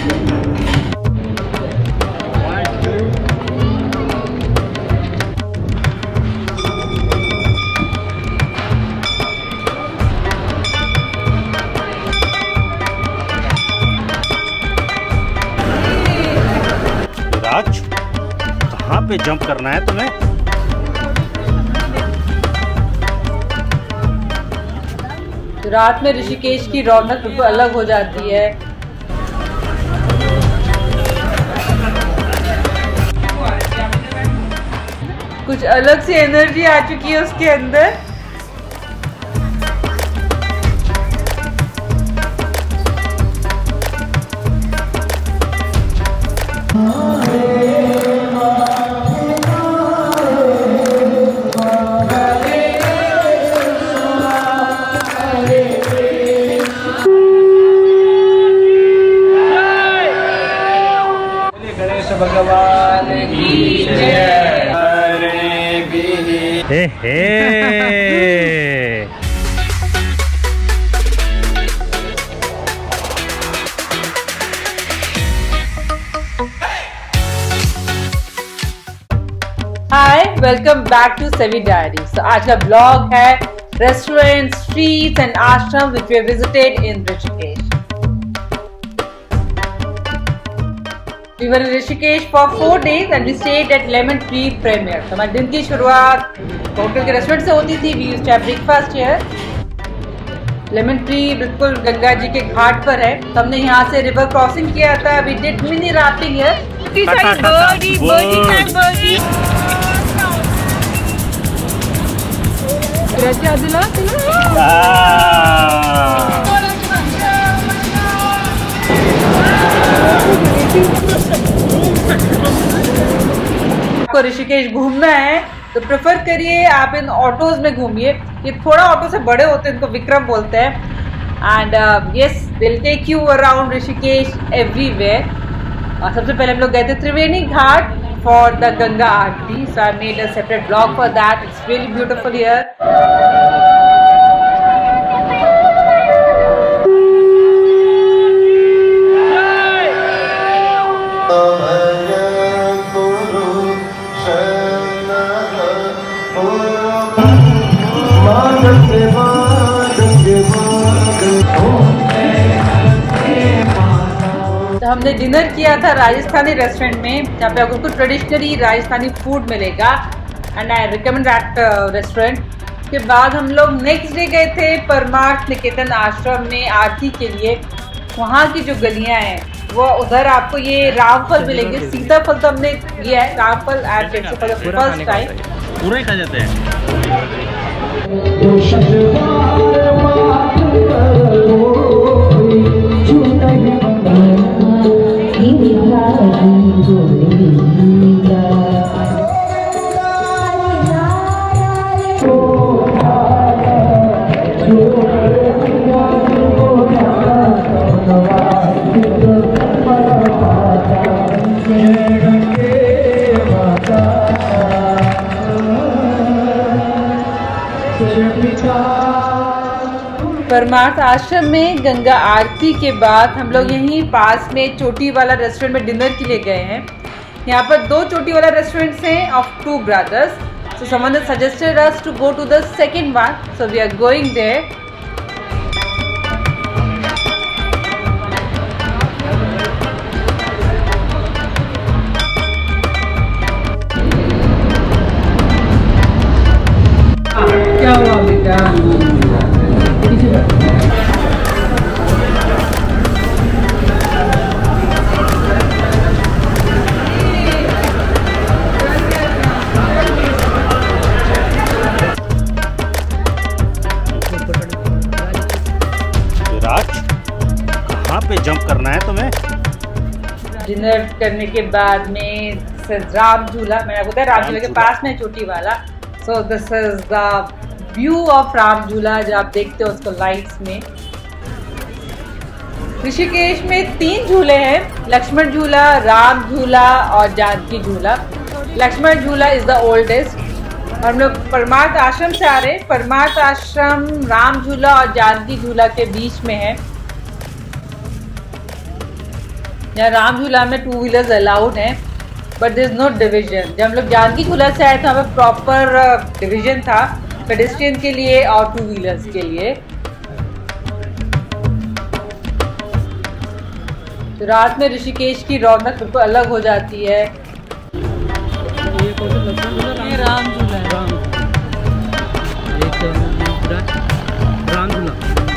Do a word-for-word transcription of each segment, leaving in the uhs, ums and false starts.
राज, कहाँ पे जंप करना है तुम्हें? रात में ऋषिकेश की रौनक बिल्कुल अलग हो जाती है। कुछ अलग सी एनर्जी आ चुकी है उसके अंदर। भगवान की जय। Hey hey hi, welcome back to Sevi diary. So आज का ब्लॉग है restaurant, streets and ashram which we visited in Rishikesh. We were in Rishikesh for four days and we stayed at Lemon Tree Premier. तो हमारे दिन की शुरुआत होटल के restaurant से होती थी। We used to have breakfast here. Lemon Tree बिल्कुल गंगा जी के घाट पर है। तो हमने यहाँ से रिवर क्रॉसिंग किया था। We did mini rafting here. Birdie, birdie time, birdie. Raja Adila, आपको ऋषिकेश घूमना है तो प्रेफर करिए आप इन ऑटोज में घूमिए। ये थोड़ा ऑटो से बड़े होते हैं, इनको विक्रम बोलते हैं। And yes, will take you around Rishikesh everywhere. और सबसे पहले हम लोग गए थे Triveni Ghat for the Ganga aarti. So I made a separate blog for that. It's really beautiful here. तो हमने डिनर किया था राजस्थानी रेस्टोरेंट में, जहाँ पे आपको कुछ ट्रेडिशनली राजस्थानी फूड मिलेगा and I recommend that restaurant. के बाद हम लोग नेक्स्ट डे गए थे परमार्थ निकेतन आश्रम में आरती के लिए। वहाँ की जो गलियाँ हैं वो उधर आपको ये रामफल मिलेंगे। सीताफल तो हमने लिया है, ramphal and taste for the first time. पूरा ही खा जाते हैं। परमार्थ आश्रम में गंगा आरती के बाद हम लोग यहीं पास में चोटी वाला रेस्टोरेंट में डिनर के लिए गए हैं। यहाँ पर दो चोटी वाला रेस्टोरेंट्स हैं of two brothers. So someone suggested us to go to the second one, so we are going there. क्या हुआ बेटा? पे जंप करना है तुम्हें। डिनर करने के बाद में राम झूला, मैंने आपको बताया राम झूला के पास में Choti Wala. So this is the view of Ram Jhula जो आप देखते हो उसको लाइट्स में। ऋषिकेश में तीन झूले हैं, लक्ष्मण झूला, राम झूला और जानकी झूला। लक्ष्मण झूला इज द ओल्डेस्ट। हम लोग परमार्थ आश्रम से आ रहे हैं। परमार्थ आश्रम राम झूला और जानकी झूला के बीच में है। यहाँ राम झूला में टू व्हीलर्स अलाउड हैं, but there is no division. जब हम लोग जानकी झूला से आए तो हमें प्रॉपर डिवीजन था पेडेस्ट्रियन के लिए और टू व्हीलर्स के लिए। तो रात में ऋषिकेश की रौनक बिल्कुल अलग हो जाती है। ये कौन सा लक्ष्मण झूला? ये राम झूला है। राम एक दूसरा राम झूला।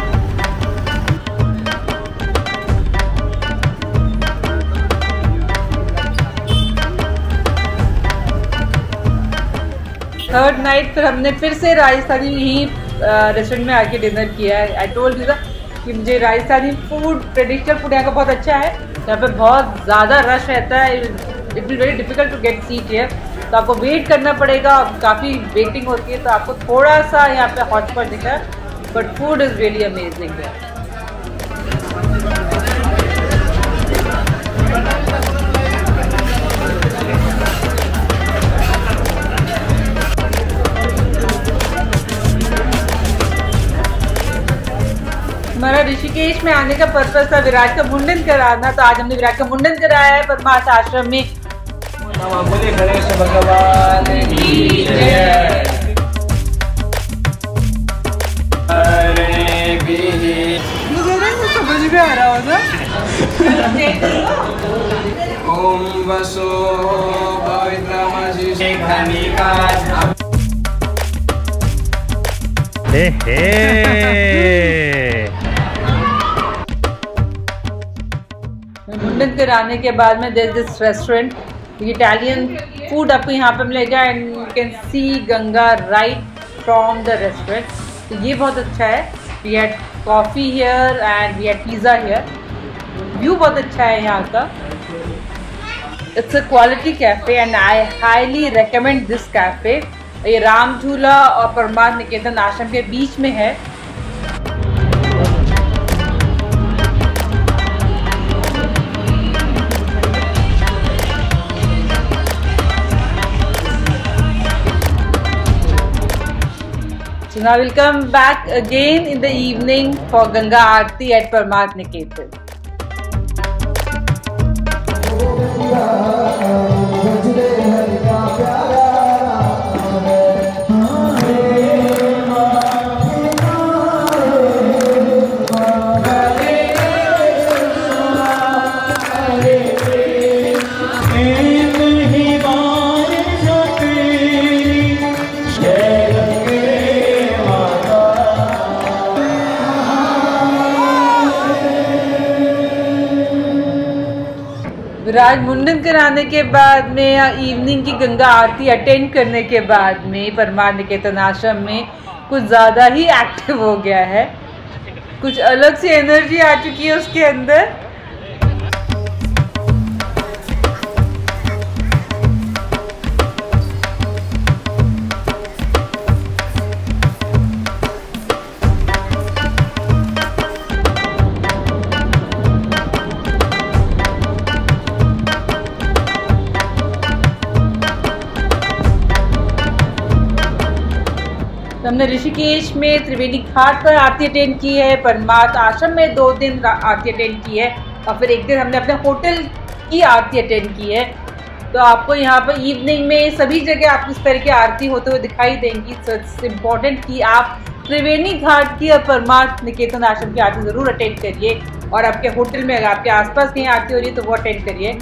थर्ड नाइट फिर हमने फिर से राजस्थानी ही रेस्टोरेंट में आके डिनर किया है। आई टोल्ड यू कि मुझे राजस्थानी फूड ट्रेडिशनल फूड यहाँ का बहुत अच्छा है। यहाँ पे बहुत ज़्यादा रश रहता है, it will very difficult to get seat here, तो आपको वेट करना पड़ेगा, काफ़ी वेटिंग होती है, तो आपको थोड़ा सा यहाँ पे हॉट स्पॉट दिखा है, but food is really amazing है। हमारा ऋषिकेश में आने का पर्पस था विराट का मुंडन कराना, तो आज हमने विराट का मुंडन कराया है परमार्थ आश्रम में। बोले गणेश भगवान की जय। समझ में आ रहा होगा। ओम वसो पवित्रमसि खनिका। हे हे मुंडन कराने के बाद में there this restaurant, Italian food आपको यहाँ पे मिलेगा and you can see Ganga right from the restaurant. तो ये बहुत अच्छा है। We had coffee here and we had pizza here. View बहुत अच्छा है यहाँ का। It's a quality cafe and I highly recommend this cafe. ये राम झूला और परमार्थ निकेतन आश्रम के बीच में है। So now we'll come back again in the evening for Ganga Aarti at Parmarth Niketan. Virat मुंडन कराने के बाद में या इवनिंग की गंगा आरती अटेंड करने के बाद में परमार्थ निकेतन आश्रम में कुछ ज़्यादा ही एक्टिव हो गया है। कुछ अलग सी एनर्जी आ चुकी है उसके अंदर। हमने ऋषिकेश में त्रिवेणी घाट पर आरती अटेंड की है, परमार्थ आश्रम में दो दिन आरती अटेंड की है और फिर एक दिन हमने अपने होटल की आरती अटेंड की है। तो आपको यहाँ पर इवनिंग में सभी जगह आपको इस तरह की आरती होते हुए दिखाई देंगी। सो इट्स इम्पॉर्टेंट कि आप त्रिवेणी घाट की और परमार्थ निकेतन आश्रम की आरती ज़रूर अटेंड करिए और आपके होटल में अगर आपके आसपास कहीं आरती हो रही है तो वो अटेंड करिए।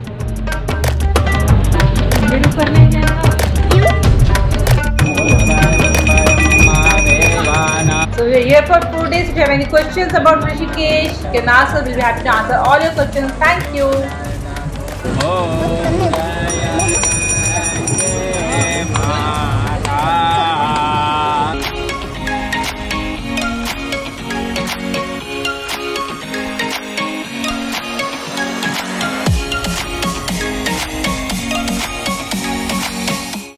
So we are here for four days. If you have any questions about Rishikesh, you can ask us. We'll be happy to answer all your questions. Thank you. Oh.